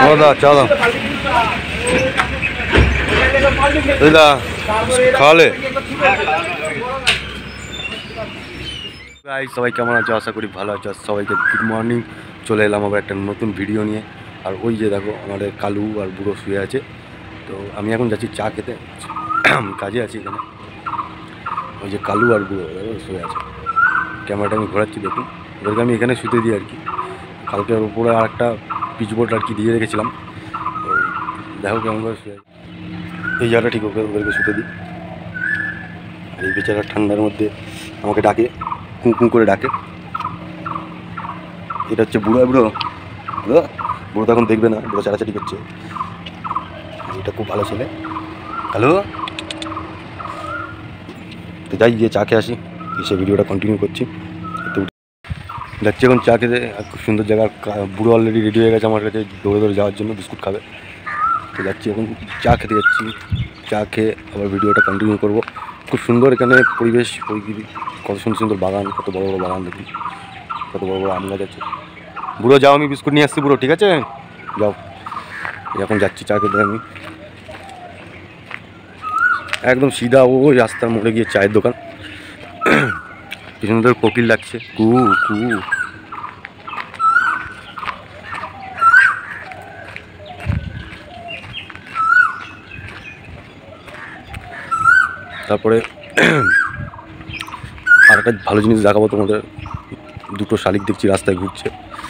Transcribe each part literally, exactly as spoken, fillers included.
দাদা চলো দাদা খালে গাইস সবাই কেমন আছো? আশা করি ভালো আছো। সবাইকে গুড মর্নিং। চলে এলাম আবার একটা নতুন ভিডিও নিয়ে। আর ওই যে দেখো আমাদের কালু আর বুড়ো শুয়ে আছে। তো আমি এখন যাচ্ছি চা খেতে, কাজে আছি এখানে। ওই যে কালু আর বুড়ো দেখো শুয়ে আছে। ক্যামেরাটা আমি ঘোরাচ্ছি, দেখুন ওদেরকে আমি এখানে শুতে দিই আর কি। কালকে ওর উপরে আর একটা পিচবোর্ড আর কি দিয়ে রেখেছিলাম। তো দেখো কেমন করে শুয়ে এই জায়গাটা ঠিক ওকে ওদেরকে শুতে দিই। আর এই বেচারা ঠান্ডার মধ্যে আমাকে ডাকে, কুঁ কুঁ করে ডাকে। এটা হচ্ছে বুড়ো বুড়ো বুড়ো বুড়ো তো এখন দেখবে না, বুড়ো চারাচারি করছে। এটা খুব ভালো ছেলে। হ্যালো, তো যাই গিয়ে চা খেয়ে আসি, এসে ভিডিওটা কন্টিনিউ করছি। তো যাচ্ছি এখন চা খেতে, খুব সুন্দর জায়গা। বুড়ো অলরেডি রেডি হয়ে গেছে আমার কাছে দৌড়ে দৌড়ে যাওয়ার জন্য, বিস্কুট খাবে। তো যাচ্ছি এখন চা খেতে যাচ্ছি, চা খেয়ে আবার ভিডিওটা কন্টিনিউ করবো। খুব সুন্দর এখানে পরিবেশ, প্রকৃতি, কত সুন্দর সুন্দর বাগান, কত বড় বড় বাগান দেখি, কত বড় বড় আম গাছ আছে। বুড়ো যাও, আমি বিস্কুট নিয়ে আসছি বুড়ো, ঠিক আছে যাও। এখন যাচ্ছি চা খেতে আমি, একদম সিধা ওই রাস্তার মোড়ে গিয়ে চায়ের দোকান। পিছনে তোর কোকিল লাগছে, কু কু। তারপরে আর একটা ভালো জিনিস দেখাবো তোমাদের। দুটো শালিক দেখছি রাস্তায় ঘুরছে।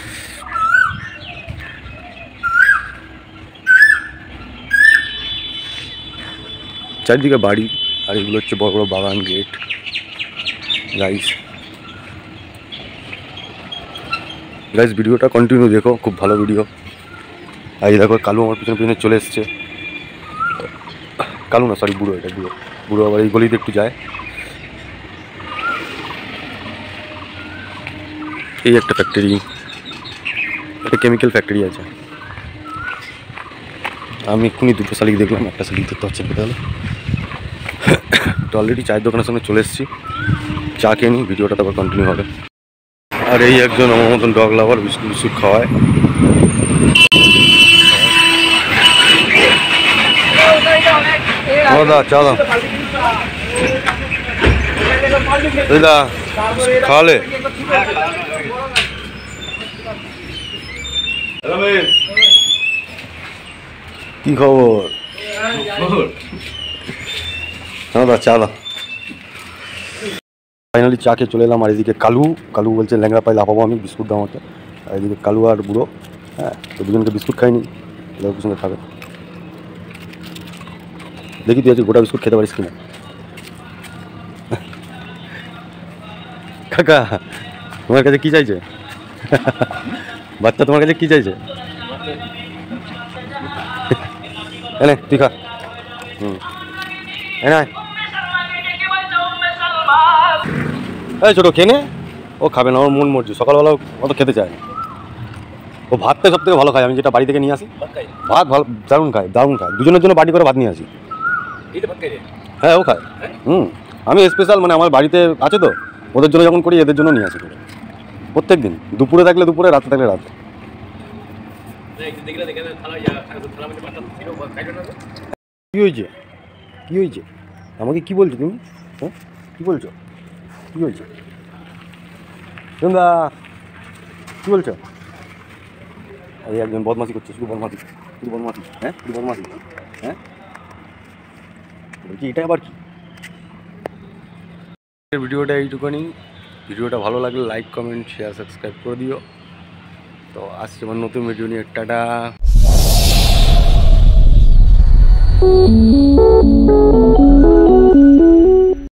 চারিদিকে বাড়ি, আর এগুলো হচ্ছে বড় বড় বাগান, গেট। গাইস গাইস ভিডিওটা কন্টিনিউ দেখো, খুব ভালো ভিডিও। আর এই দেখো কালু আমার পিছনে পিছনে চলে এসছে। কালু না, সরি বুড়ো, এটা বুড়ো। বুড়ো আবার এই গলিতে একটু যায়। এই একটা ফ্যাক্টরি, একটা কেমিক্যাল ফ্যাক্টরি আছে। আমি এক্ষুনি দুটো শালিক দেখলাম, একটা শালিক দেখতে হচ্ছে কোথাও। তো অলরেডি চায়ের দোকানের সামনে চলে এসেছি, চা খেয়ে নিই, ভিডিওটা তারপর কন্টিনিউ হবে। আর এই একজন আমার মতন ডগ লাভার, বিস্কুট বিস্কুট খাওয়ায়। দাদা চা দাও দাদা খাওয়ালে। কি খবর? দাদা চা দাও। ফাইনালি চা খেয়ে চলে এলাম। আর এদিকে কালু কালু বলছে ল্যাংড়া পাইলে লাফাবো আমি, বিস্কুট দাও আমাকে। আর এদিকে কালু আর বুড়ো, হ্যাঁ, তো দুজনকে বিস্কুট খাইনি, এদের সঙ্গে খাবে। দেখি তুই আজকে গোটা বিস্কুট খেতে পারিস কিনা। কাকা তোমার কাছে কি চাইছে? বাচ্চা তোমার কাছে কি চাইছে? এনে তুই খা। হুম এনে এই ছোটো খেয়ে নে। ও খাবে না, ওর মন মরছে, সকালবেলা অত খেতে চায় না। ও ভাতটাই সব থেকে ভালো খায়। আমি যেটা বাড়ি থেকে নিয়ে আসি ভাত ভালো, দারুণ খায়, দারুণ খায়। দুজনের জন্য বাড়ি করে ভাত নিয়ে আসি। হ্যাঁ ও খায়। হুম আমি স্পেশাল, মানে আমার বাড়িতে আছে তো, ওদের জন্য যখন করি এদের জন্য নিয়ে আসি প্রত্যেক দিন। দুপুরে থাকলে দুপুরে, রাতে থাকলে রাতে। কি হয়েছে? কি হয়েছে? আমাকে কি বলছো তুমি? হ্যাঁ কি বলছো? কি বলছো দা? কি বলছো? এই একজন বদমাশি করছে, শুধু বদমাশি, শুধু বদমাশি। হ্যাঁ শুধু বদমাশি। হ্যাঁ বলছি এটা আবার কি? ভিডিওটা এইটুকুনি। ভিডিওটা ভালো লাগলে লাইক, কমেন্ট, শেয়ার, সাবস্ক্রাইব করে দিও। তো আসছে আমার নতুন ভিডিও নিয়ে। টাটা।